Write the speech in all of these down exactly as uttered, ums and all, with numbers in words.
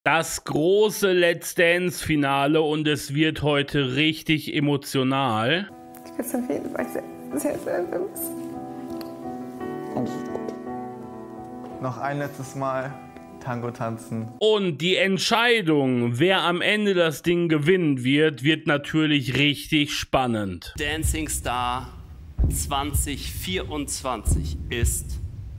Das große Let's Dance Finale und es wird heute richtig emotional. Ich bin auf jeden Fall sehr, sehr, sehr nervös. Noch ein letztes Mal Tango tanzen. Und die Entscheidung, wer am Ende das Ding gewinnen wird, wird natürlich richtig spannend. Dancing Star zwanzig vierundzwanzig ist...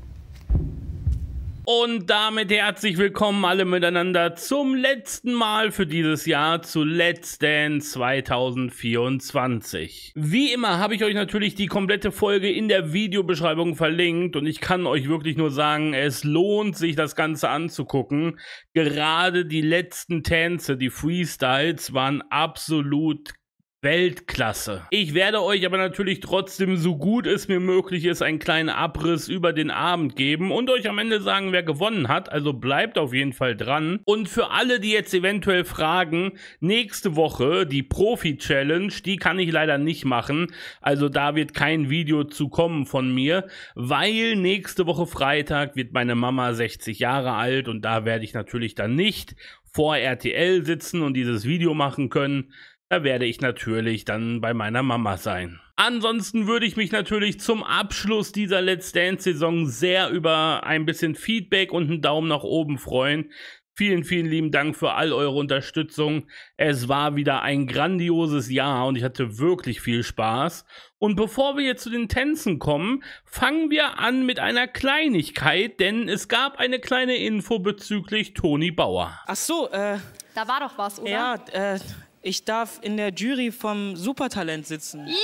Und damit herzlich willkommen alle miteinander zum letzten Mal für dieses Jahr zu Let's Dance zwanzig vierundzwanzig. Wie immer habe ich euch natürlich die komplette Folge in der Videobeschreibung verlinkt und ich kann euch wirklich nur sagen, es lohnt sich das Ganze anzugucken. Gerade die letzten Tänze, die Freestyles waren absolut Weltklasse. Ich werde euch aber natürlich trotzdem, so gut es mir möglich ist, einen kleinen Abriss über den Abend geben und euch am Ende sagen, wer gewonnen hat. Also bleibt auf jeden Fall dran. Und für alle, die jetzt eventuell fragen, nächste Woche die Profi-Challenge, die kann ich leider nicht machen. Also da wird kein Video zu kommen von mir, weil nächste Woche Freitag wird meine Mama sechzig Jahre alt und da werde ich natürlich dann nicht vor R T L sitzen und dieses Video machen können. Da werde ich natürlich dann bei meiner Mama sein. Ansonsten würde ich mich natürlich zum Abschluss dieser Let's Dance-Saison sehr über ein bisschen Feedback und einen Daumen nach oben freuen. Vielen, vielen lieben Dank für all eure Unterstützung. Es war wieder ein grandioses Jahr und ich hatte wirklich viel Spaß. Und bevor wir jetzt zu den Tänzen kommen, fangen wir an mit einer Kleinigkeit, denn es gab eine kleine Info bezüglich Toni Bauer. Ach so, äh... Da war doch was, oder? Ja, äh... ich darf in der Jury vom Supertalent sitzen. Yeah!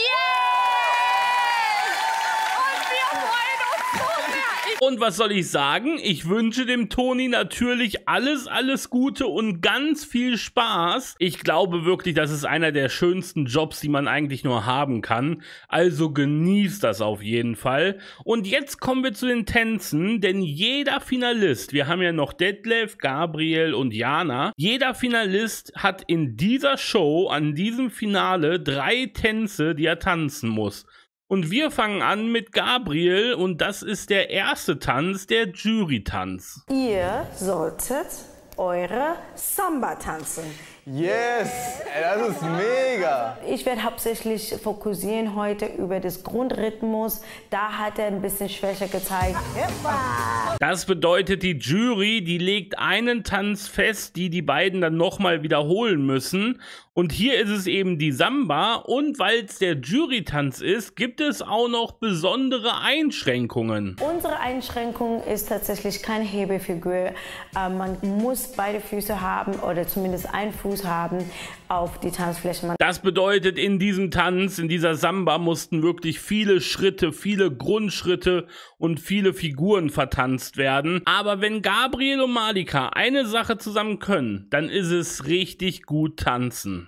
Und wir freuen uns so sehr. Und was soll ich sagen? Ich wünsche dem Toni natürlich alles, alles Gute und ganz viel Spaß. Ich glaube wirklich, das ist einer der schönsten Jobs, die man eigentlich nur haben kann. Also genießt das auf jeden Fall. Und jetzt kommen wir zu den Tänzen, denn jeder Finalist, wir haben ja noch Detlef, Gabriel und Jana, jeder Finalist hat in dieser Show, an diesem Finale, drei Tänze, die er tanzen muss. Und wir fangen an mit Gabriel und das ist der erste Tanz, der Jury-Tanz. Ihr solltet eure Samba tanzen. Yes! Ey, das ist mega! Ich werde hauptsächlich fokussieren heute über das Grundrhythmus. Da hat er ein bisschen Schwäche gezeigt. Das bedeutet, die Jury, die legt einen Tanz fest, die die beiden dann nochmal wiederholen müssen. Und hier ist es eben die Samba. Und weil es der Jury-Tanz ist, gibt es auch noch besondere Einschränkungen. Unsere Einschränkung ist tatsächlich keine Hebefigur. Äh, man muss beide Füße haben oder zumindest einen Fuß haben auf die Tanzfläche. Das bedeutet, in diesem Tanz, in dieser Samba mussten wirklich viele Schritte, viele Grundschritte und viele Figuren vertanzt werden. Aber wenn Gabriel und Malika eine Sache zusammen können, dann ist es richtig gut tanzen.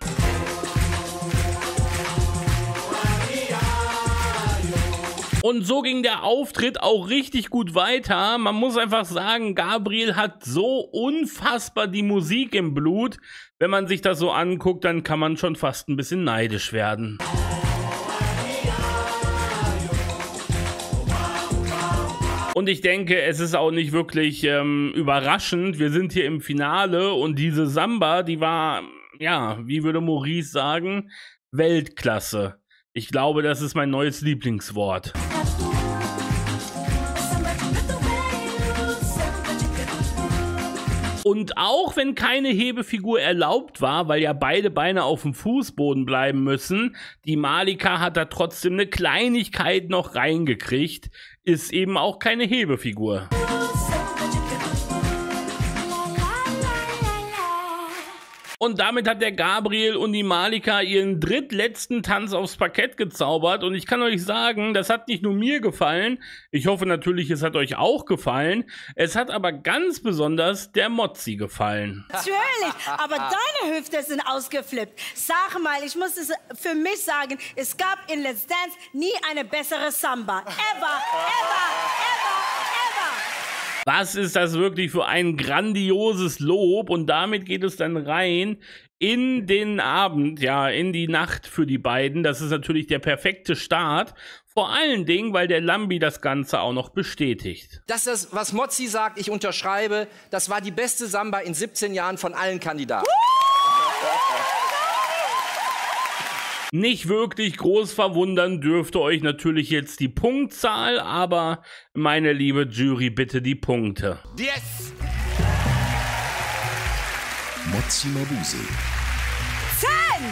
Und so ging der Auftritt auch richtig gut weiter. Man muss einfach sagen, Gabriel hat so unfassbar die Musik im Blut. Wenn man sich das so anguckt, dann kann man schon fast ein bisschen neidisch werden. Und ich denke, es ist auch nicht wirklich ähm, überraschend. Wir sind hier im Finale und diese Samba, die war, ja, wie würde Maurice sagen, Weltklasse. Ich glaube, das ist mein neues Lieblingswort. Und auch wenn keine Hebefigur erlaubt war, weil ja beide Beine auf dem Fußboden bleiben müssen, die Malika hat da trotzdem eine Kleinigkeit noch reingekriegt, ist eben auch keine Hebefigur. Und damit hat der Gabriel und die Malika ihren drittletzten Tanz aufs Parkett gezaubert. Und ich kann euch sagen, das hat nicht nur mir gefallen. Ich hoffe natürlich, es hat euch auch gefallen. Es hat aber ganz besonders der Mozzi gefallen. Natürlich, aber deine Hüfte sind ausgeflippt. Sag mal, ich muss es für mich sagen, es gab in Let's Dance nie eine bessere Samba. Ever, ever, ever, ever. Was ist das wirklich für ein grandioses Lob? Und damit geht es dann rein in den Abend, ja, in die Nacht für die beiden. Das ist natürlich der perfekte Start. Vor Vor allen Dingen, weil der Lambi das Ganze auch noch bestätigt. Das ist, was Mozzi sagt, ich unterschreibe, das war die beste Samba in siebzehn Jahren von allen Kandidaten. Nicht wirklich groß verwundern dürfte euch natürlich jetzt die Punktzahl, aber meine liebe Jury, bitte die Punkte. Yes! Mozzi Mabuse Zehn!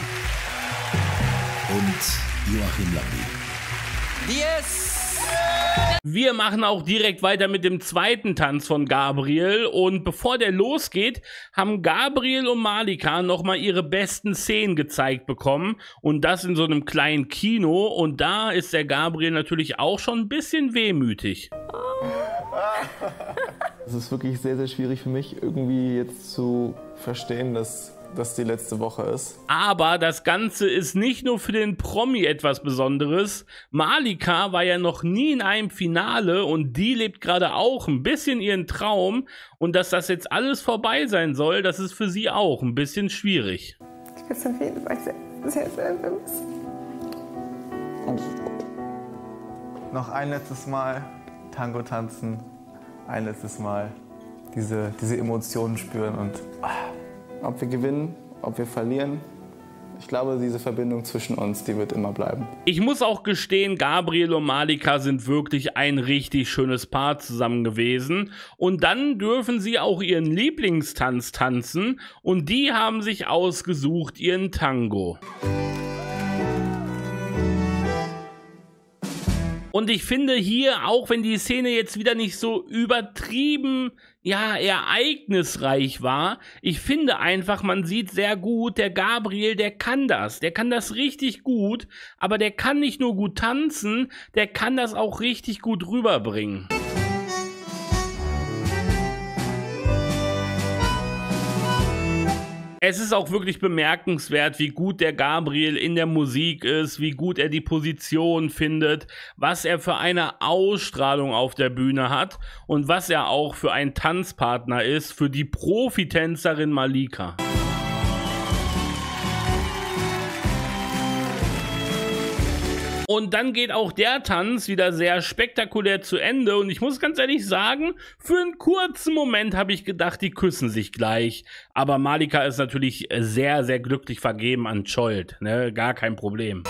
und Joachim Lambi. Yes! Wir machen auch direkt weiter mit dem zweiten Tanz von Gabriel und bevor der losgeht, haben Gabriel und Malika nochmal ihre besten Szenen gezeigt bekommen und das in so einem kleinen Kino und da ist der Gabriel natürlich auch schon ein bisschen wehmütig. Es ist wirklich sehr, sehr schwierig für mich, irgendwie jetzt zu verstehen, dass das die letzte Woche ist. Aber das Ganze ist nicht nur für den Promi etwas Besonderes. Malika war ja noch nie in einem Finale und die lebt gerade auch ein bisschen ihren Traum. Und dass das jetzt alles vorbei sein soll, das ist für sie auch ein bisschen schwierig. Ich bin auf jeden Fall sehr, sehr, sehr nervös. Noch ein letztes Mal Tango tanzen, ein letztes Mal diese, diese Emotionen spüren und ob wir gewinnen, ob wir verlieren, ich glaube, diese Verbindung zwischen uns, die wird immer bleiben. Ich muss auch gestehen, Gabriel und Malika sind wirklich ein richtig schönes Paar zusammen gewesen. Und dann dürfen sie auch ihren Lieblingstanz tanzen und die haben sich ausgesucht ihren Tango. Und ich finde hier, auch wenn die Szene jetzt wieder nicht so übertrieben, ja, ereignisreich war, ich finde einfach, man sieht sehr gut, der Gabriel, der kann das, der kann das richtig gut, aber der kann nicht nur gut tanzen, der kann das auch richtig gut rüberbringen. Es ist auch wirklich bemerkenswert, wie gut der Gabriel in der Musik ist, wie gut er die Position findet, was er für eine Ausstrahlung auf der Bühne hat und was er auch für ein Tanzpartner ist für die Profitänzerin Malika. Und dann geht auch der Tanz wieder sehr spektakulär zu Ende und ich muss ganz ehrlich sagen, für einen kurzen Moment habe ich gedacht, die küssen sich gleich. Aber Malika ist natürlich sehr, sehr glücklich vergeben an Scholt, ne? Gar kein Problem.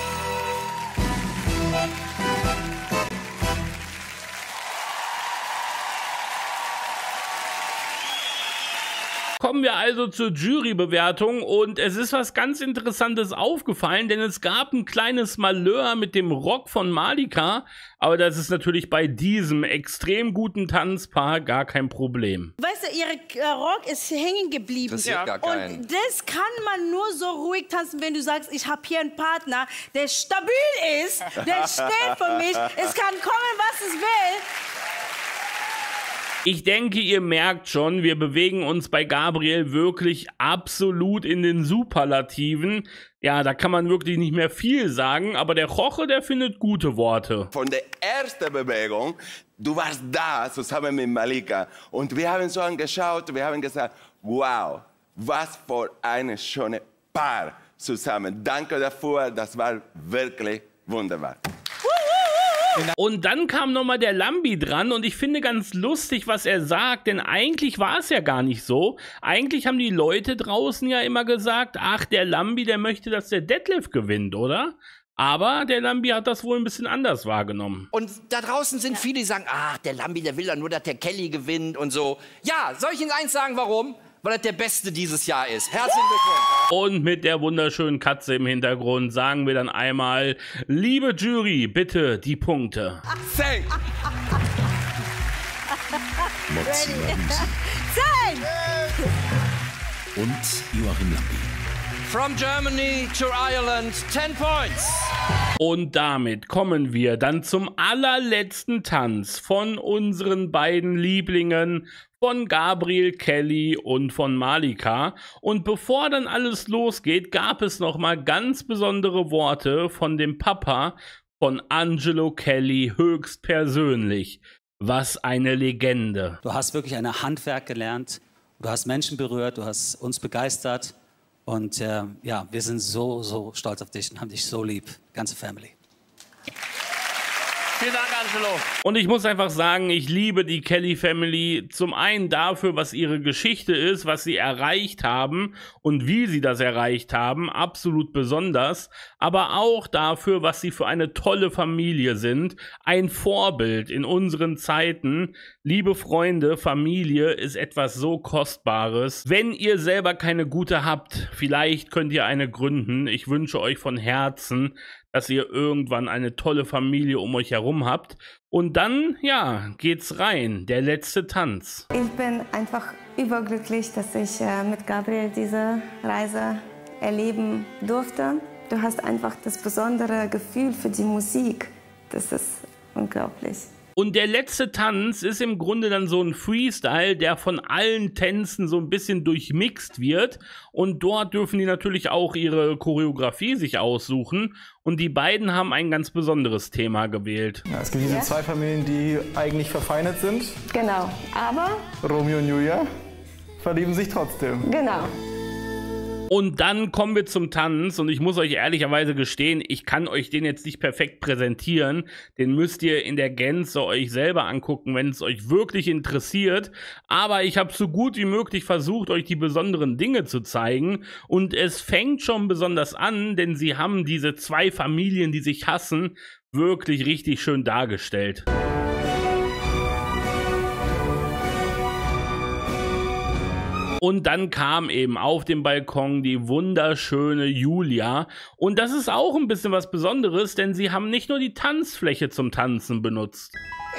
Kommen wir also zur Jurybewertung und es ist was ganz Interessantes aufgefallen, denn es gab ein kleines Malheur mit dem Rock von Malika, aber das ist natürlich bei diesem extrem guten Tanzpaar gar kein Problem. Weißt du, ihre äh, Rock ist hängen geblieben. Das ja. gar keinen. Und das kann man nur so ruhig tanzen, wenn du sagst, ich habe hier einen Partner, der stabil ist, der steht für mich, es kann kommen, was es will. Ich denke, ihr merkt schon, wir bewegen uns bei Gabriel wirklich absolut in den Superlativen. Ja, da kann man wirklich nicht mehr viel sagen, aber der Roche, der findet gute Worte. Von der ersten Bewegung, du warst da zusammen mit Malika und wir haben so angeschaut, wir haben gesagt, wow, was für ein schönes Paar zusammen. Danke dafür, das war wirklich wunderbar. Und dann kam nochmal der Lambi dran und ich finde ganz lustig, was er sagt, denn eigentlich war es ja gar nicht so. Eigentlich haben die Leute draußen ja immer gesagt, ach, der Lambi, der möchte, dass der Detlef gewinnt, oder? Aber der Lambi hat das wohl ein bisschen anders wahrgenommen. Und da draußen sind viele, die sagen, ach, der Lambi, der will ja nur, dass der Kelly gewinnt und so. Ja, soll ich Ihnen eins sagen, warum? Weil er der Beste dieses Jahr ist. Herzlichen Glückwunsch. Und mit der wunderschönen Katze im Hintergrund sagen wir dann einmal, liebe Jury, bitte die Punkte. Zehn. Mozzi Mabuse Zehn! und Joachim Lambi. From Germany to Ireland, ten points. Und damit kommen wir dann zum allerletzten Tanz von unseren beiden Lieblingen, von Gabriel Kelly und von Malika. Und bevor dann alles losgeht, gab es nochmal ganz besondere Worte von dem Papa von Angelo Kelly höchstpersönlich. Was eine Legende. Du hast wirklich ein Handwerk gelernt, du hast Menschen berührt, du hast uns begeistert. Und äh, ja, wir sind so, so stolz auf dich und haben dich so lieb, ganze Family. Angelo. Und ich muss einfach sagen, ich liebe die Kelly Family zum einen dafür, was ihre Geschichte ist, was sie erreicht haben und wie sie das erreicht haben, absolut besonders, aber auch dafür, was sie für eine tolle Familie sind, ein Vorbild in unseren Zeiten. Liebe Freunde, Familie ist etwas so Kostbares. Wenn ihr selber keine gute habt, vielleicht könnt ihr eine gründen. Ich wünsche euch von Herzen, dass ihr irgendwann eine tolle Familie um euch herum habt. Und dann, ja, geht's rein. Der letzte Tanz. Ich bin einfach überglücklich, dass ich äh, mit Gabriel diese Reise erleben durfte. Du hast einfach das besondere Gefühl für die Musik. Das ist unglaublich. Und der letzte Tanz ist im Grunde dann so ein Freestyle, der von allen Tänzen so ein bisschen durchmixt wird. Und dort dürfen die natürlich auch ihre Choreografie sich aussuchen. Und die beiden haben ein ganz besonderes Thema gewählt. Ja, es gibt diese Ja. zwei Familien, die eigentlich verfeindet sind. Genau, aber Romeo und Julia verlieben sich trotzdem. genau. Und dann kommen wir zum Tanz und ich muss euch ehrlicherweise gestehen, ich kann euch den jetzt nicht perfekt präsentieren. Den müsst ihr in der Gänze euch selber angucken, wenn es euch wirklich interessiert. Aber ich habe so gut wie möglich versucht, euch die besonderen Dinge zu zeigen. Und es fängt schon besonders an, denn sie haben diese zwei Familien, die sich hassen, wirklich richtig schön dargestellt. Und dann kam eben auf dem Balkon die wunderschöne Julia. Und das ist auch ein bisschen was Besonderes, denn sie haben nicht nur die Tanzfläche zum Tanzen benutzt.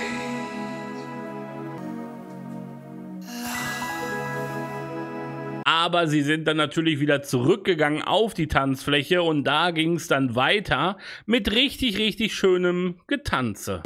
Aber sie sind dann natürlich wieder zurückgegangen auf die Tanzfläche und da ging es dann weiter mit richtig, richtig schönem Getanze.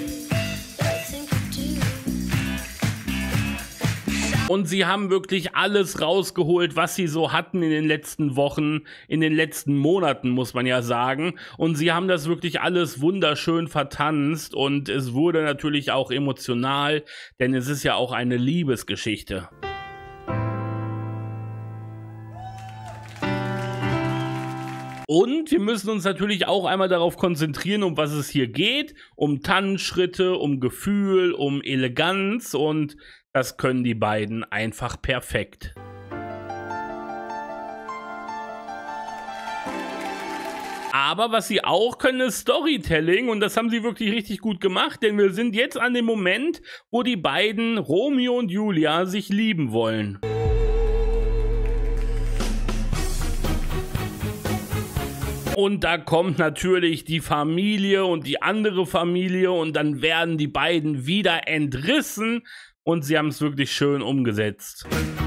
Und sie haben wirklich alles rausgeholt, was sie so hatten in den letzten Wochen, in den letzten Monaten, muss man ja sagen. Und sie haben das wirklich alles wunderschön vertanzt und es wurde natürlich auch emotional, denn es ist ja auch eine Liebesgeschichte. Und wir müssen uns natürlich auch einmal darauf konzentrieren, um was es hier geht. Um Tanzschritte, um Gefühl, um Eleganz und das können die beiden einfach perfekt. Aber was sie auch können, ist Storytelling und das haben sie wirklich richtig gut gemacht, denn wir sind jetzt an dem Moment, wo die beiden, Romeo und Julia, sich lieben wollen. Und da kommt natürlich die Familie und die andere Familie und dann werden die beiden wieder entrissen und sie haben es wirklich schön umgesetzt.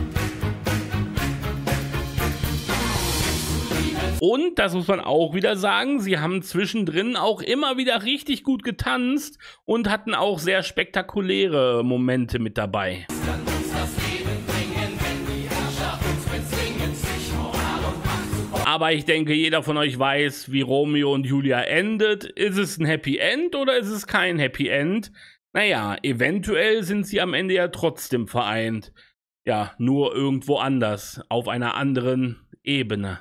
Und, das muss man auch wieder sagen, sie haben zwischendrin auch immer wieder richtig gut getanzt und hatten auch sehr spektakuläre Momente mit dabei. Aber ich denke, jeder von euch weiß, wie Romeo und Julia endet. Ist es ein Happy End oder ist es kein Happy End? Naja, eventuell sind sie am Ende ja trotzdem vereint. Ja, nur irgendwo anders, auf einer anderen Ebene.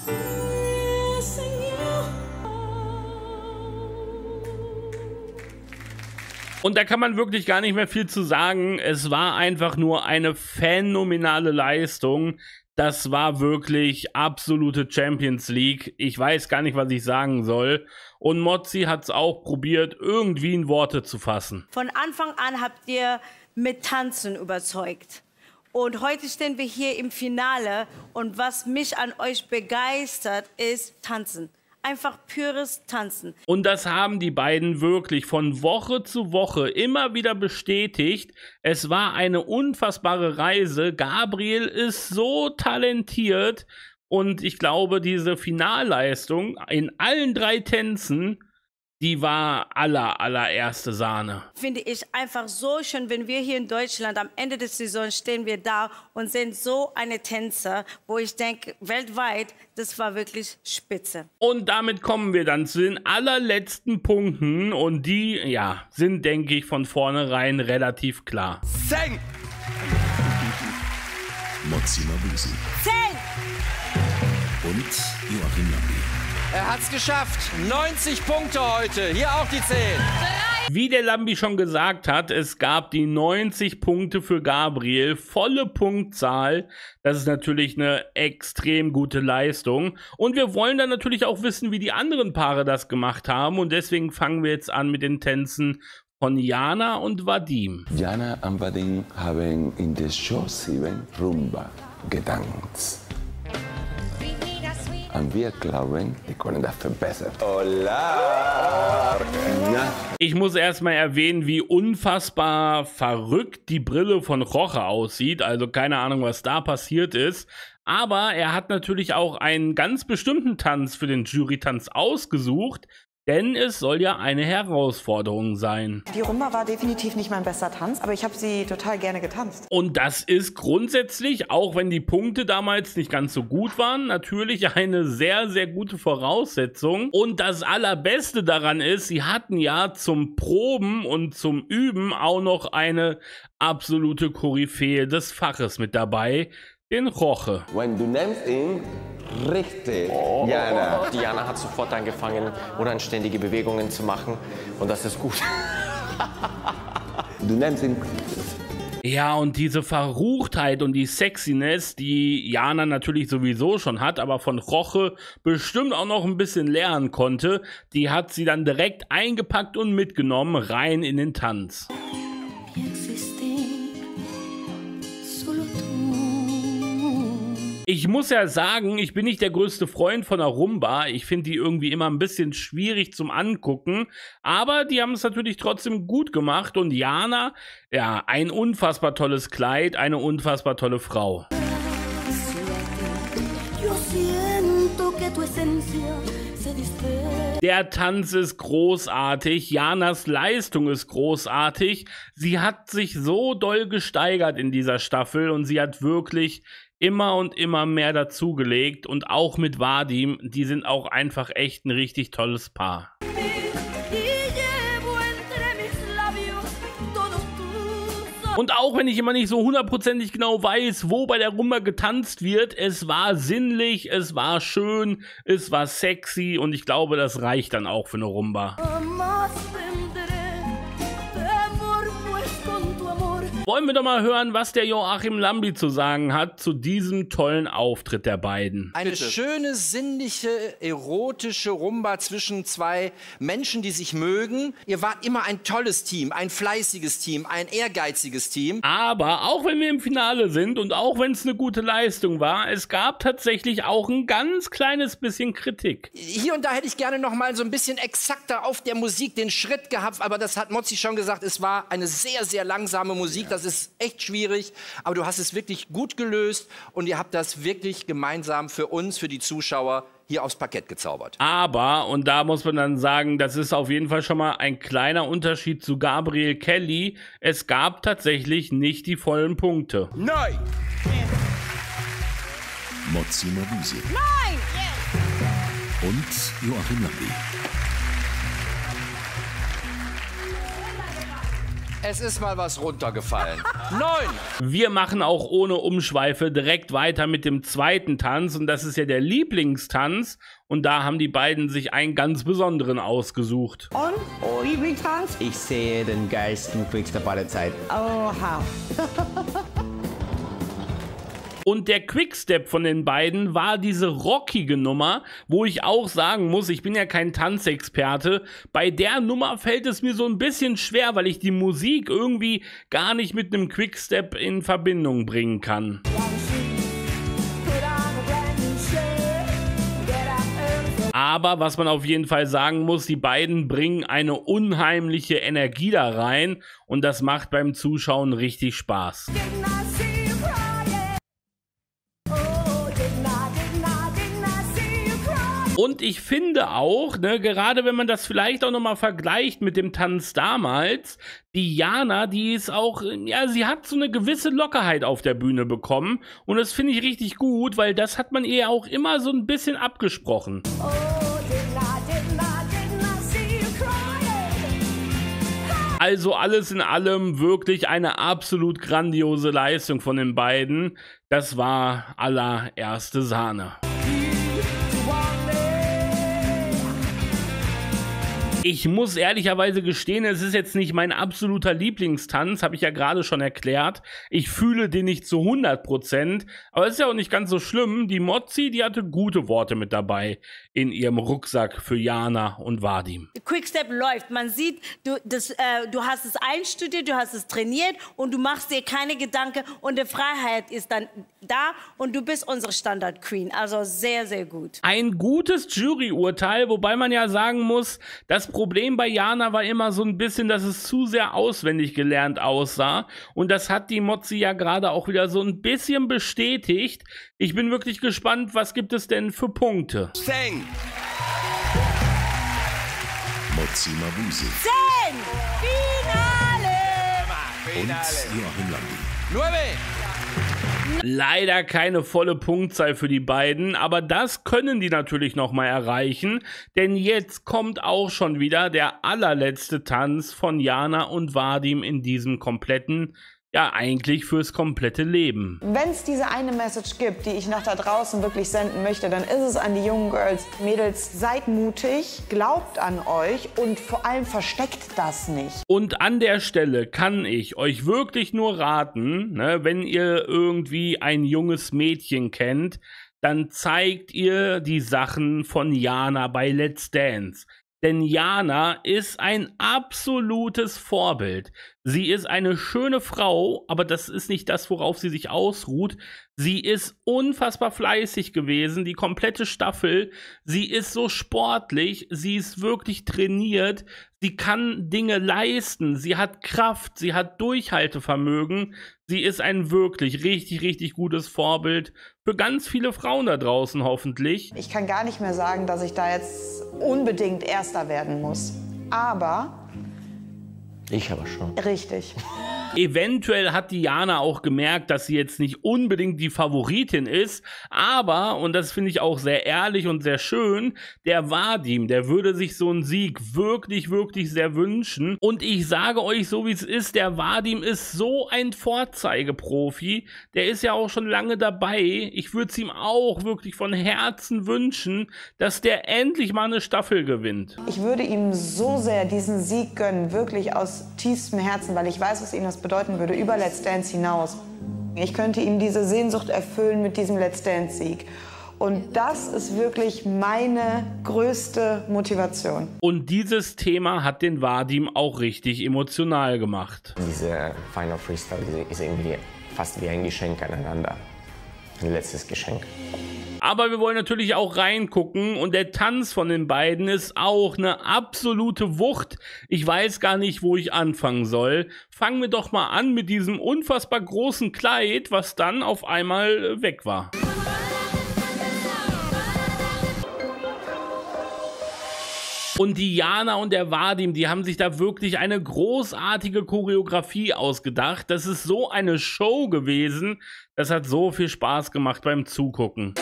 Und da kann man wirklich gar nicht mehr viel zu sagen. Es war einfach nur eine phänomenale Leistung. Das war wirklich absolute Champions League. Ich weiß gar nicht, was ich sagen soll. Und Mozzi hat es auch probiert, irgendwie in Worte zu fassen. Von Anfang an habt ihr mit Tanzen überzeugt. Und heute stehen wir hier im Finale. Und was mich an euch begeistert, ist Tanzen. Einfach pures Tanzen. Und das haben die beiden wirklich von Woche zu Woche immer wieder bestätigt. Es war eine unfassbare Reise. Gabriel ist so talentiert. Und ich glaube, diese Finalleistung in allen drei Tänzen, die war aller, allererste Sahne. Finde ich einfach so schön, wenn wir hier in Deutschland am Ende der Saison stehen wir da und sehen so eine Tänzer, wo ich denke, weltweit, das war wirklich spitze. Und damit kommen wir dann zu den allerletzten Punkten und die, ja, sind, denke ich, von vornherein relativ klar. Zehn! Mozzi Mabuse. Zehn! Und Joachim Lambi. Er hat's geschafft. neunzig Punkte heute. Hier auch die zehn. Wie der Lambi schon gesagt hat, es gab die neunzig Punkte für Gabriel, volle Punktzahl. Das ist natürlich eine extrem gute Leistung. Und wir wollen dann natürlich auch wissen, wie die anderen Paare das gemacht haben. Und deswegen fangen wir jetzt an mit den Tänzen von Jana und Vadim. Jana und Vadim haben in der Show sieben Rumba getanzt. Und wir glauben, die können das verbessern. Hola! Ich muss erstmal erwähnen, wie unfassbar verrückt die Brille von Roche aussieht. Also keine Ahnung, was da passiert ist. Aber er hat natürlich auch einen ganz bestimmten Tanz für den Jurytanz ausgesucht. Denn es soll ja eine Herausforderung sein. Die Rumba war definitiv nicht mein bester Tanz, aber ich habe sie total gerne getanzt. Und das ist grundsätzlich, auch wenn die Punkte damals nicht ganz so gut waren, natürlich eine sehr, sehr gute Voraussetzung. Und das Allerbeste daran ist, sie hatten ja zum Proben und zum Üben auch noch eine absolute Koryphäe des Faches mit dabei, den Roche. Wenn du nimmst ihn richtig, oh, Jana. Die Jana hat sofort angefangen, unanständige Bewegungen zu machen und das ist gut. Du nimmst ihn. Ja, und diese Verruchtheit und die Sexiness, die Jana natürlich sowieso schon hat, aber von Roche bestimmt auch noch ein bisschen lernen konnte, die hat sie dann direkt eingepackt und mitgenommen rein in den Tanz. Ich muss ja sagen, ich bin nicht der größte Freund von der Rumba. Ich finde die irgendwie immer ein bisschen schwierig zum Angucken. Aber die haben es natürlich trotzdem gut gemacht. Und Jana, ja, ein unfassbar tolles Kleid, eine unfassbar tolle Frau. Der Tanz ist großartig, Janas Leistung ist großartig. Sie hat sich so doll gesteigert in dieser Staffel und sie hat wirklich immer und immer mehr dazugelegt. Und auch mit Vadim, die sind auch einfach echt ein richtig tolles Paar. Und auch wenn ich immer nicht so hundertprozentig genau weiß, wo bei der Rumba getanzt wird, es war sinnlich, es war schön, es war sexy und ich glaube, das reicht dann auch für eine Rumba. Wollen wir doch mal hören, was der Joachim Lambi zu sagen hat zu diesem tollen Auftritt der beiden. Eine Bitte. schöne, sinnliche, erotische Rumba zwischen zwei Menschen, die sich mögen. Ihr wart immer ein tolles Team, ein fleißiges Team, ein ehrgeiziges Team. Aber auch wenn wir im Finale sind und auch wenn es eine gute Leistung war, es gab tatsächlich auch ein ganz kleines bisschen Kritik. Hier und da hätte ich gerne noch mal so ein bisschen exakter auf der Musik den Schritt gehabt, aber das hat Mozzi schon gesagt, es war eine sehr, sehr langsame Musik. Das ist echt schwierig, aber du hast es wirklich gut gelöst und ihr habt das wirklich gemeinsam für uns, für die Zuschauer hier aufs Parkett gezaubert. Aber, und da muss man dann sagen, das ist auf jeden Fall schon mal ein kleiner Unterschied zu Gabriel Kelly, es gab tatsächlich nicht die vollen Punkte. Nein! Mozzi Mabuse. Nein! Und Joachim Lambi. Es ist mal was runtergefallen. Neun! Wir machen auch ohne Umschweife direkt weiter mit dem zweiten Tanz und das ist ja der Lieblingstanz und da haben die beiden sich einen ganz besonderen ausgesucht. Und? Oh, Lieblingstanz? Ich sehe den geilsten Quickstep aller Zeit. Oha. Und der Quickstep von den beiden war diese rockige Nummer, wo ich auch sagen muss, ich bin ja kein Tanzexperte, bei der Nummer fällt es mir so ein bisschen schwer, weil ich die Musik irgendwie gar nicht mit einem Quickstep in Verbindung bringen kann. Aber was man auf jeden Fall sagen muss, die beiden bringen eine unheimliche Energie da rein und das macht beim Zuschauen richtig Spaß. Und ich finde auch, ne, gerade wenn man das vielleicht auch nochmal vergleicht mit dem Tanz damals, die Jana, die ist auch, ja, sie hat so eine gewisse Lockerheit auf der Bühne bekommen. Und das finde ich richtig gut, weil das hat man ihr auch immer so ein bisschen abgesprochen. Also alles in allem wirklich eine absolut grandiose Leistung von den beiden. Das war allererste Sahne. Ich muss ehrlicherweise gestehen, es ist jetzt nicht mein absoluter Lieblingstanz, habe ich ja gerade schon erklärt. Ich fühle den nicht zu hundert Prozent, aber es ist ja auch nicht ganz so schlimm. Die Mozzi, die hatte gute Worte mit dabei in ihrem Rucksack für Jana und Vadim. Quickstep läuft. Man sieht, du, das, äh, du hast es einstudiert, du hast es trainiert und du machst dir keine Gedanken und die Freiheit ist dann da und du bist unsere Standard-Queen. Also sehr, sehr gut. Ein gutes Juryurteil, wobei man ja sagen muss, das Problem bei Jana war immer so ein bisschen, dass es zu sehr auswendig gelernt aussah. Und das hat die Mozzi ja gerade auch wieder so ein bisschen bestätigt. Ich bin wirklich gespannt, was gibt es denn für Punkte? Zehn. Mozzi Mabuse. Zehn. Finale. Und Joachim Landi. Nueve. Leider keine volle Punktzahl für die beiden, aber das können die natürlich noch mal erreichen, denn jetzt kommt auch schon wieder der allerletzte Tanz von Jana und Vadim in diesem kompletten, ja eigentlich fürs komplette Leben. Wenn es diese eine Message gibt, die ich nach da draußen wirklich senden möchte, dann ist es an die jungen Girls. Mädels, seid mutig, glaubt an euch und vor allem versteckt das nicht. Und an der Stelle kann ich euch wirklich nur raten, ne, wenn ihr irgendwie ein junges Mädchen kennt, dann zeigt ihr die Sachen von Jana bei Let's Dance. Denn Jana ist ein absolutes Vorbild. Sie ist eine schöne Frau, aber das ist nicht das, worauf sie sich ausruht. Sie ist unfassbar fleißig gewesen, die komplette Staffel. Sie ist so sportlich, sie ist wirklich trainiert. Sie kann Dinge leisten, sie hat Kraft, sie hat Durchhaltevermögen. Sie ist ein wirklich richtig, richtig gutes Vorbild für ganz viele Frauen da draußen hoffentlich. Ich kann gar nicht mehr sagen, dass ich da jetzt unbedingt Erster werden muss. Aber... Ich aber schon. Richtig. Eventuell hat die Jana auch gemerkt, dass sie jetzt nicht unbedingt die Favoritin ist, aber, und das finde ich auch sehr ehrlich und sehr schön, der Vadim, der würde sich so einen Sieg wirklich, wirklich sehr wünschen. Und ich sage euch so, wie es ist, der Vadim ist so ein Vorzeigeprofi, der ist ja auch schon lange dabei. Ich würde es ihm auch wirklich von Herzen wünschen, dass der endlich mal eine Staffel gewinnt. Ich würde ihm so sehr diesen Sieg gönnen, wirklich aus tiefstem Herzen, weil ich weiß, was ihm das bedeuten würde, über Let's Dance hinaus. Ich könnte ihm diese Sehnsucht erfüllen mit diesem Let's Dance-Sieg. Und das ist wirklich meine größte Motivation. Und dieses Thema hat den Vadim auch richtig emotional gemacht. Diese Final Freestyle ist irgendwie fast wie ein Geschenk aneinander. Ein letztes Geschenk. Aber wir wollen natürlich auch reingucken und der Tanz von den beiden ist auch eine absolute Wucht. Ich weiß gar nicht, wo ich anfangen soll. Fangen wir doch mal an mit diesem unfassbar großen Kleid, was dann auf einmal weg war. Und die Jana und der Vadim, die haben sich da wirklich eine großartige Choreografie ausgedacht. Das ist so eine Show gewesen. Das hat so viel Spaß gemacht beim Zugucken.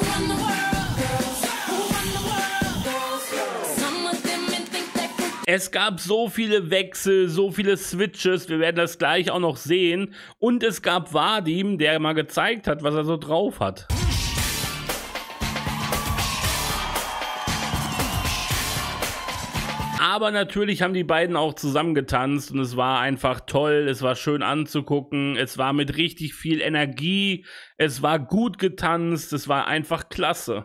Es gab so viele Wechsel, so viele Switches, wir werden das gleich auch noch sehen. Und es gab Vadim, der mal gezeigt hat, was er so drauf hat. Aber natürlich haben die beiden auch zusammen getanzt und es war einfach toll, es war schön anzugucken, es war mit richtig viel Energie, es war gut getanzt, es war einfach klasse.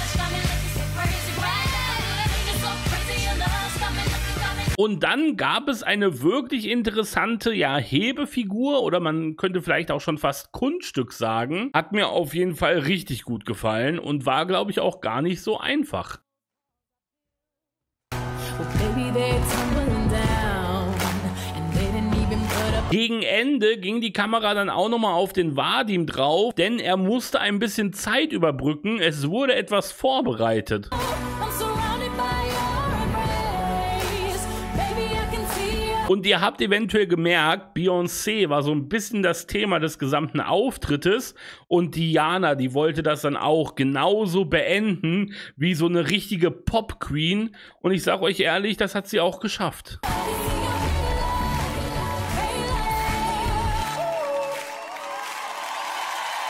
Und dann gab es eine wirklich interessante, ja, Hebefigur oder man könnte vielleicht auch schon fast Kunststück sagen. Hat mir auf jeden Fall richtig gut gefallen und war, glaube ich, auch gar nicht so einfach. Gegen Ende ging die Kamera dann auch nochmal auf den Vadim drauf, denn er musste ein bisschen Zeit überbrücken. Es wurde etwas vorbereitet. Und ihr habt eventuell gemerkt, Beyoncé war so ein bisschen das Thema des gesamten Auftrittes und Diana, die wollte das dann auch genauso beenden wie so eine richtige Pop-Queen und ich sag euch ehrlich, das hat sie auch geschafft.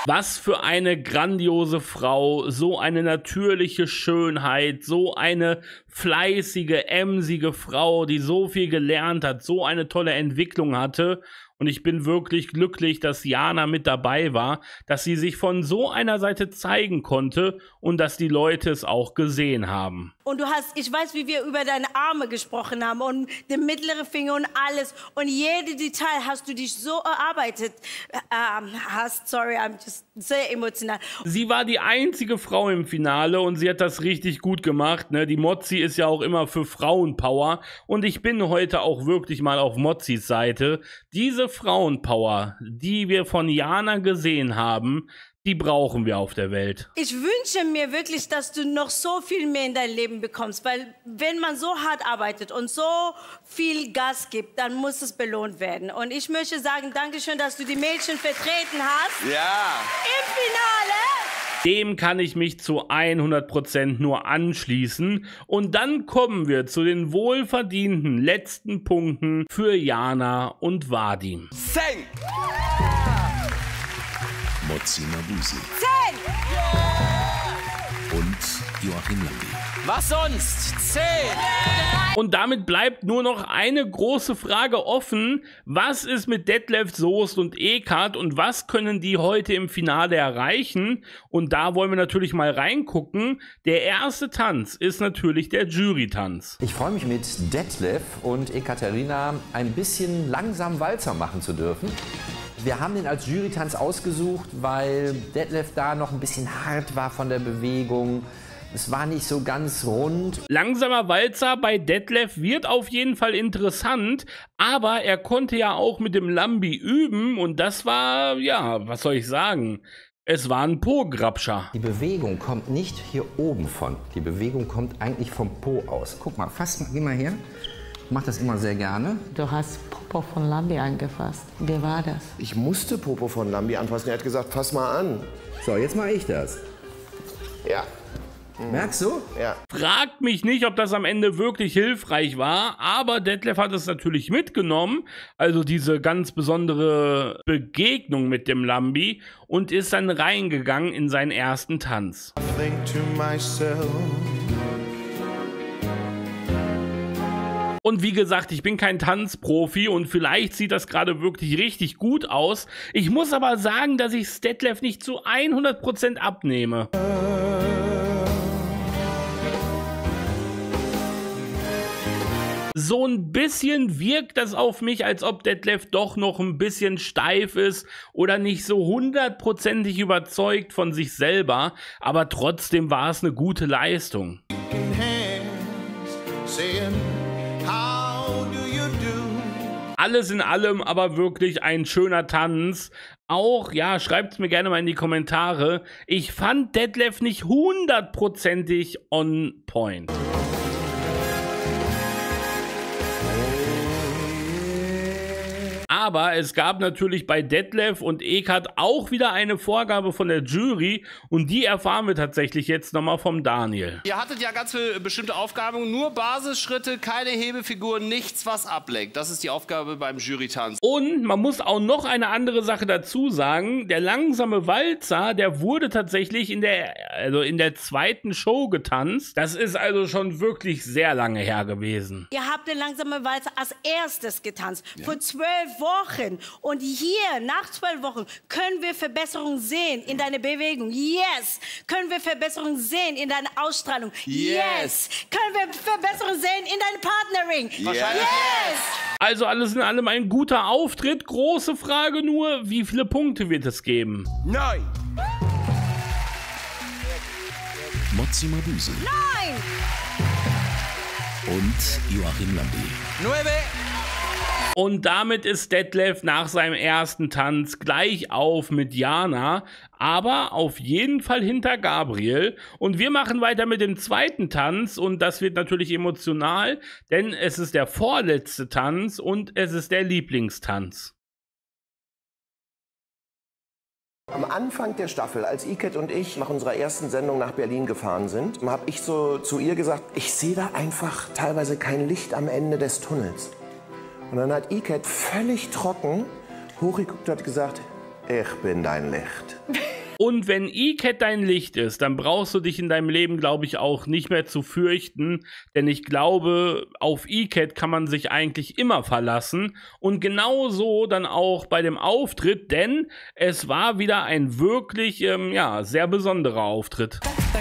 Was für eine grandiose Frau, so eine natürliche Schönheit, so eine fleißige, emsige Frau, die so viel gelernt hat, so eine tolle Entwicklung hatte. Und ich bin wirklich glücklich, dass Jana mit dabei war, dass sie sich von so einer Seite zeigen konnte und dass die Leute es auch gesehen haben. Und du hast, ich weiß, wie wir über deine Arme gesprochen haben und den mittleren Finger und alles. Und jede Detail hast du dich so erarbeitet. Ähm, hast, sorry, I'm just sehr emotional. Sie war die einzige Frau im Finale und sie hat das richtig gut gemacht. Ne? Die Mozzi ist ja auch immer für Frauenpower. Und ich bin heute auch wirklich mal auf Mozzis Seite. Diese Frauenpower, die wir von Jana gesehen haben, die brauchen wir auf der Welt. Ich wünsche mir wirklich, dass du noch so viel mehr in dein Leben bekommst, weil wenn man so hart arbeitet und so viel Gas gibt, dann muss es belohnt werden. Und ich möchte sagen, Dankeschön, dass du die Mädchen vertreten hast. Ja. Im Finale. Dem kann ich mich zu hundert Prozent nur anschließen. Und dann kommen wir zu den wohlverdienten letzten Punkten für Jana und Vadim. Zehn! Mozzi Mabuse Zehn! und Joachim Lambi. Was sonst? Zehn! Und damit bleibt nur noch eine große Frage offen. Was ist mit Detlef, Soest und Eckart und was können die heute im Finale erreichen? Und da wollen wir natürlich mal reingucken. Der erste Tanz ist natürlich der Jury-Tanz. Ich freue mich mit Detlef und Ekaterina ein bisschen langsam Walzer machen zu dürfen. Wir haben den als Jury-Tanz ausgesucht, weil Detlef da noch ein bisschen hart war von der Bewegung. Es war nicht so ganz rund. Langsamer Walzer bei Detlef wird auf jeden Fall interessant, aber er konnte ja auch mit dem Lambi üben und das war, ja, was soll ich sagen, es war ein Po-Grabscher. Die Bewegung kommt nicht hier oben von, die Bewegung kommt eigentlich vom Po aus. Guck mal, fass mal, geh mal her. Ich mach das immer sehr gerne. Du hast Popo von Lambi angefasst. Wie war das? Ich musste Popo von Lambi anfassen. Er hat gesagt, fass mal an. So, jetzt mache ich das. Ja. Merkst du? Ja. Fragt mich nicht, ob das am Ende wirklich hilfreich war, aber Detlef hat es natürlich mitgenommen, also diese ganz besondere Begegnung mit dem Lambi und ist dann reingegangen in seinen ersten Tanz. I think to myself. Und wie gesagt, ich bin kein Tanzprofi und vielleicht sieht das gerade wirklich richtig gut aus. Ich muss aber sagen, dass ich Detlef nicht zu hundert Prozent abnehme. So ein bisschen wirkt das auf mich, als ob Detlef doch noch ein bisschen steif ist oder nicht so hundertprozentig überzeugt von sich selber, aber trotzdem war es eine gute Leistung. Alles in allem aber wirklich ein schöner Tanz. Auch, ja, schreibt's mir gerne mal in die Kommentare. Ich fand Detlef nicht hundertprozentig on point. Aber es gab natürlich bei Detlef und Eckart auch wieder eine Vorgabe von der Jury und die erfahren wir tatsächlich jetzt nochmal vom Daniel. Ihr hattet ja ganz viele bestimmte Aufgaben, nur Basisschritte, keine Hebefiguren, nichts, was ablenkt. Das ist die Aufgabe beim Jurytanz. Und man muss auch noch eine andere Sache dazu sagen, der langsame Walzer, der wurde tatsächlich in der, also in der zweiten Show getanzt. Das ist also schon wirklich sehr lange her gewesen. Ihr habt den langsamen Walzer als erstes getanzt, ja. Vor zwölf Wochen. Und hier, nach zwölf Wochen, können wir Verbesserungen sehen in deiner Bewegung. Yes! Können wir Verbesserungen sehen in deiner Ausstrahlung. Yes! yes. Können wir Verbesserungen sehen in deinem Partnering. Yes! yes. Also alles in allem ein guter Auftritt. Große Frage nur, wie viele Punkte wird es geben? Neun! Mozzi Mabuse. Nein! Und Joachim Lambi. Nueve! Und damit ist Detlef nach seinem ersten Tanz gleich auf mit Jana, aber auf jeden Fall hinter Gabriel. Und wir machen weiter mit dem zweiten Tanz und das wird natürlich emotional, denn es ist der vorletzte Tanz und es ist der Lieblingstanz. Am Anfang der Staffel, als Iket und ich nach unserer ersten Sendung nach Berlin gefahren sind, habe ich so zu ihr gesagt, ich sehe da einfach teilweise kein Licht am Ende des Tunnels. Und dann hat Iket völlig trocken hochgeguckt und hat gesagt, ich bin dein Licht. Und wenn Iket dein Licht ist, dann brauchst du dich in deinem Leben, glaube ich, auch nicht mehr zu fürchten, denn ich glaube, auf Iket kann man sich eigentlich immer verlassen und genauso dann auch bei dem Auftritt, denn es war wieder ein wirklich, ähm, ja, sehr besonderer Auftritt.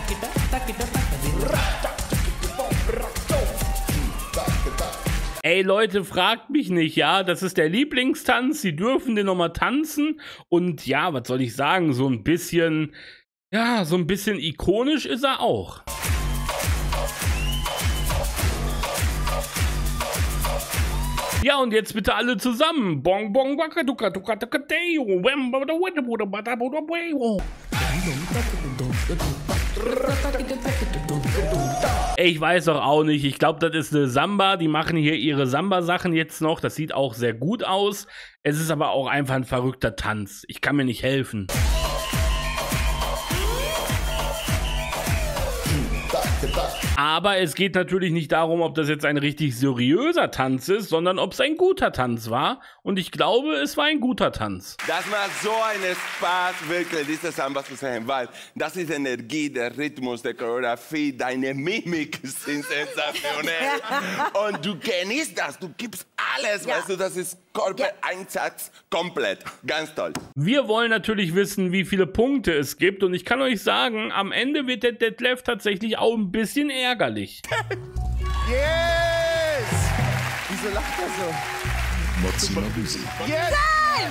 Ey Leute, fragt mich nicht, ja, das ist der Lieblingstanz, sie dürfen den nochmal tanzen und ja, was soll ich sagen, so ein bisschen, ja, so ein bisschen ikonisch ist er auch. Ja, und jetzt bitte alle zusammen. Bong bong waka duka duka duka deo. Ich weiß doch auch nicht. Ich glaube, das ist eine Samba. Die machen hier ihre Samba-Sachen jetzt noch. Das sieht auch sehr gut aus. Es ist aber auch einfach ein verrückter Tanz. Ich kann mir nicht helfen. Aber es geht natürlich nicht darum, ob das jetzt ein richtig seriöser Tanz ist, sondern ob es ein guter Tanz war. Und ich glaube, es war ein guter Tanz. Das macht so einen Spaß, wirklich, diese Samba zu sehen, weil das ist Energie, der Rhythmus, der Choreografie, deine Mimik sind sensationell. Und du genießt das, du gibst alles, ja. Weißt du, das ist Körpereinsatz komplett, ganz toll. Wir wollen natürlich wissen, wie viele Punkte es gibt und ich kann euch sagen, am Ende wird der Detlef tatsächlich auch ein bisschen ärgerlich. Yes! Wieso lacht er so? Mozzi Mabuse. Yes! Yes!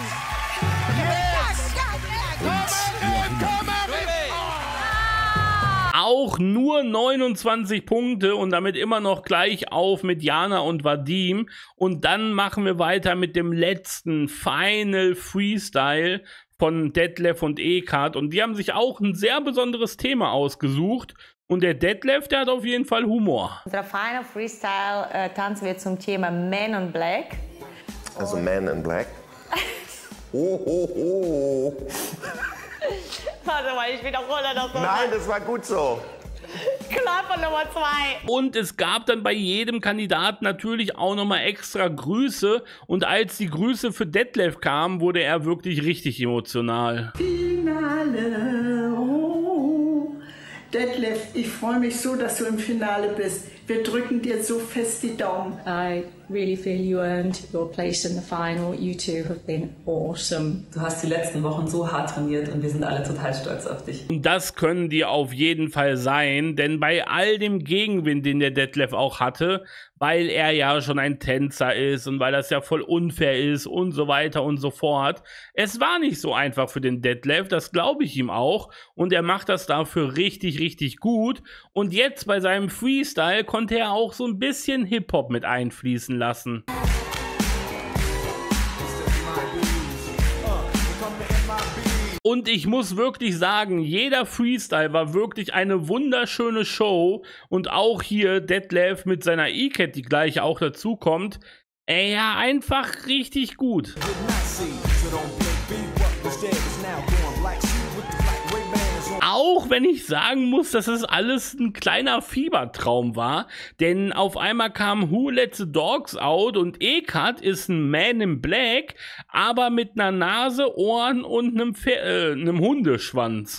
Auch nur neunundzwanzig Punkte und damit immer noch gleich auf mit Jana und Vadim. Und dann machen wir weiter mit dem letzten Final Freestyle von Detlef und Ekat. Und die haben sich auch ein sehr besonderes Thema ausgesucht. Und der Detlef, der hat auf jeden Fall Humor. Unser Final Freestyle äh, tanzen wir zum Thema Man in Black. Also Man in Black. Oh, oh, oh. Warte mal, ich wiederhole das noch. Nein, das war gut so. Klappe Nummer zwei. Und es gab dann bei jedem Kandidaten natürlich auch nochmal extra Grüße. Und als die Grüße für Detlef kamen, wurde er wirklich richtig emotional. Finale, oh. Detlef, ich freue mich so, dass du im Finale bist. Wir drücken dir so fest die Daumen. I really feel you earned your place in the final. You two have been awesome. Du hast die letzten Wochen so hart trainiert und wir sind alle total stolz auf dich. Und das können die auf jeden Fall sein, denn bei all dem Gegenwind, den der Detlef auch hatte, weil er ja schon ein Tänzer ist und weil das ja voll unfair ist und so weiter und so fort. Es war nicht so einfach für den Detlef, das glaube ich ihm auch. Und er macht das dafür richtig, richtig gut. Und jetzt bei seinem Freestyle konnte er auch so ein bisschen Hip-Hop mit einfließen lassen. Und ich muss wirklich sagen, jeder Freestyle war wirklich eine wunderschöne Show. Und auch hier Detlef mit seiner Iket, die gleich auch dazu kommt. Ey, ja, einfach richtig gut. Auch wenn ich sagen muss, dass es alles ein kleiner Fiebertraum war, denn auf einmal kam Who Let the Dogs Out und Ekat ist ein Man in Black, aber mit einer Nase, Ohren und einem, Pfer äh, einem Hundeschwanz.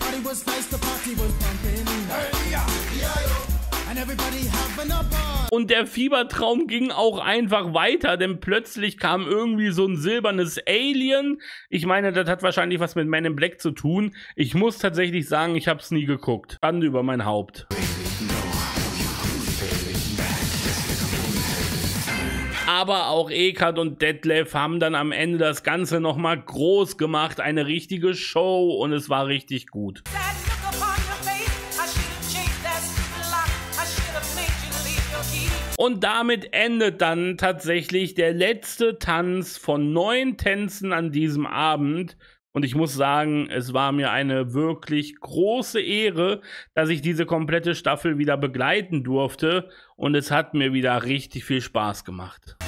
Und der Fiebertraum ging auch einfach weiter, denn plötzlich kam irgendwie so ein silbernes Alien. Ich meine, das hat wahrscheinlich was mit Man in Black zu tun. Ich muss tatsächlich sagen, ich habe es nie geguckt. Schande über mein Haupt. Aber auch Ekat und Detlef haben dann am Ende das Ganze nochmal groß gemacht. Eine richtige Show und es war richtig gut. Und damit endet dann tatsächlich der letzte Tanz von neun Tänzen an diesem Abend. Und ich muss sagen, es war mir eine wirklich große Ehre, dass ich diese komplette Staffel wieder begleiten durfte. Und es hat mir wieder richtig viel Spaß gemacht.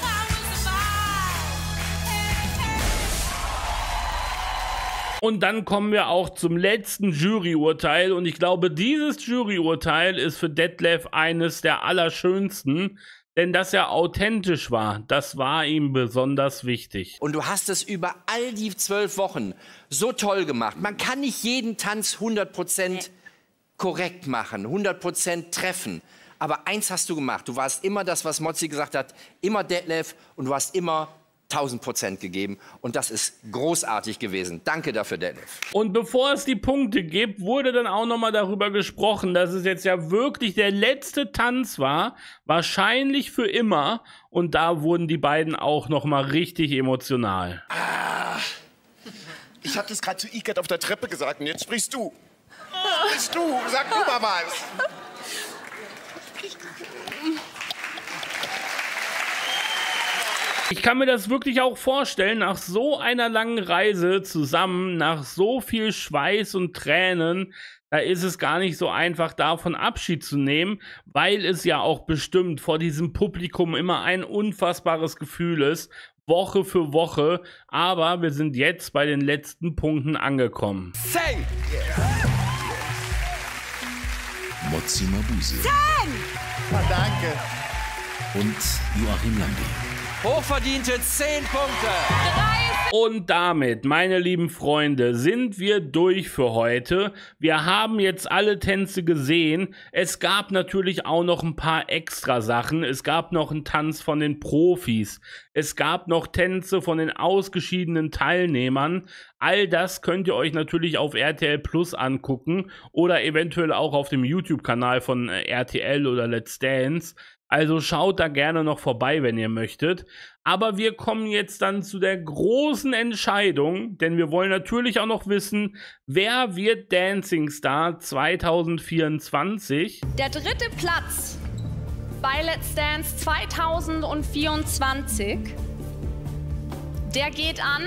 Und dann kommen wir auch zum letzten Juryurteil und ich glaube, dieses Juryurteil ist für Detlef eines der allerschönsten, denn dass er authentisch war, das war ihm besonders wichtig. Und du hast es über all die zwölf Wochen so toll gemacht. Man kann nicht jeden Tanz hundert Prozent korrekt machen, hundert Prozent treffen. Aber eins hast du gemacht. Du warst immer das, was Motsi gesagt hat, immer Detlef, und du hast immer tausend Prozent gegeben. Und das ist großartig gewesen. Danke dafür, Detlef. Und bevor es die Punkte gibt, wurde dann auch noch mal darüber gesprochen, dass es jetzt ja wirklich der letzte Tanz war, wahrscheinlich für immer. Und da wurden die beiden auch noch mal richtig emotional. Ah, ich habe das gerade zu Iket auf der Treppe gesagt und jetzt sprichst du. Sprichst du, sag du mal was. Ich kann mir das wirklich auch vorstellen, nach so einer langen Reise zusammen, nach so viel Schweiß und Tränen, da ist es gar nicht so einfach, davon Abschied zu nehmen, weil es ja auch bestimmt vor diesem Publikum immer ein unfassbares Gefühl ist, Woche für Woche. Aber wir sind jetzt bei den letzten Punkten angekommen. Zehn! Motsi Mabuse. Zehn! Oh, danke. Und Joachim Lambi. Hochverdiente zehn Punkte. Und damit, meine lieben Freunde, sind wir durch für heute. Wir haben jetzt alle Tänze gesehen. Es gab natürlich auch noch ein paar extra Sachen. Es gab noch einen Tanz von den Profis. Es gab noch Tänze von den ausgeschiedenen Teilnehmern. All das könnt ihr euch natürlich auf R T L Plus angucken oder eventuell auch auf dem YouTube-Kanal von R T L oder Let's Dance. Also schaut da gerne noch vorbei, wenn ihr möchtet. Aber wir kommen jetzt dann zu der großen Entscheidung, denn wir wollen natürlich auch noch wissen, wer wird Dancing Star zwanzig vierundzwanzig? Der dritte Platz bei Let's Dance zwanzig vierundzwanzig, der geht an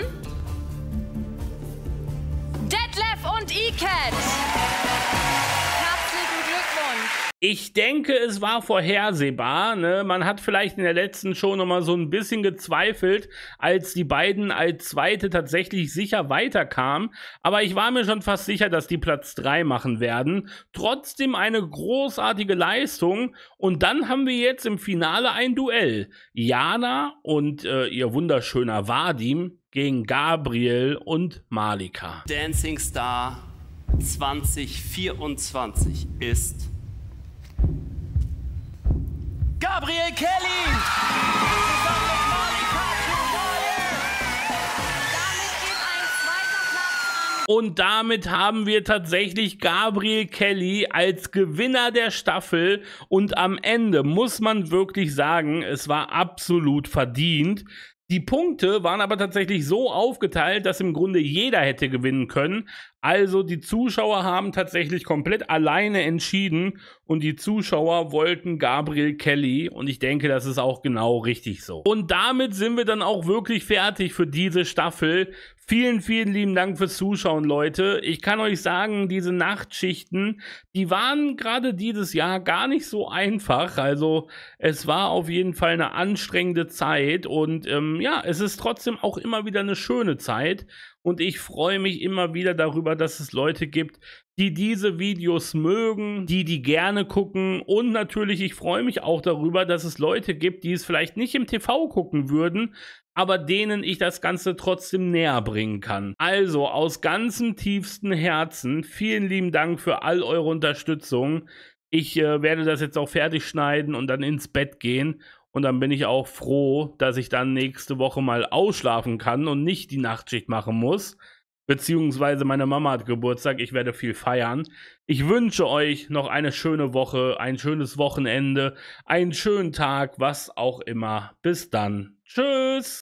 Detlef und Iket. Herzlichen Glückwunsch. Ich denke, es war vorhersehbar, ne? Man hat vielleicht in der letzten Show noch mal so ein bisschen gezweifelt, als die beiden als Zweite tatsächlich sicher weiterkamen. Aber ich war mir schon fast sicher, dass die Platz drei machen werden. Trotzdem eine großartige Leistung. Und dann haben wir jetzt im Finale ein Duell. Jana und äh, ihr wunderschöner Vadim gegen Gabriel und Malika. Dancing Star zwanzig vierundzwanzig ist Gabriel Kelly! Und damit haben wir tatsächlich Gabriel Kelly als Gewinner der Staffel. Und am Ende muss man wirklich sagen, es war absolut verdient. Die Punkte waren aber tatsächlich so aufgeteilt, dass im Grunde jeder hätte gewinnen können. Also die Zuschauer haben tatsächlich komplett alleine entschieden und die Zuschauer wollten Gabriel Kelly und ich denke, das ist auch genau richtig so. Und damit sind wir dann auch wirklich fertig für diese Staffel. Vielen, vielen lieben Dank fürs Zuschauen, Leute. Ich kann euch sagen, diese Nachtschichten, die waren gerade dieses Jahr gar nicht so einfach. Also es war auf jeden Fall eine anstrengende Zeit und ähm, ja, es ist trotzdem auch immer wieder eine schöne Zeit. Und ich freue mich immer wieder darüber, dass es Leute gibt, die diese Videos mögen, die die gerne gucken. Und natürlich, ich freue mich auch darüber, dass es Leute gibt, die es vielleicht nicht im T V gucken würden, aber denen ich das Ganze trotzdem näher bringen kann. Also aus ganzem tiefstem Herzen, vielen lieben Dank für all eure Unterstützung. Ich äh, werde das jetzt auch fertig schneiden und dann ins Bett gehen. Und dann bin ich auch froh, dass ich dann nächste Woche mal ausschlafen kann und nicht die Nachtschicht machen muss. Beziehungsweise meine Mama hat Geburtstag, ich werde viel feiern. Ich wünsche euch noch eine schöne Woche, ein schönes Wochenende, einen schönen Tag, was auch immer. Bis dann. Tschüss!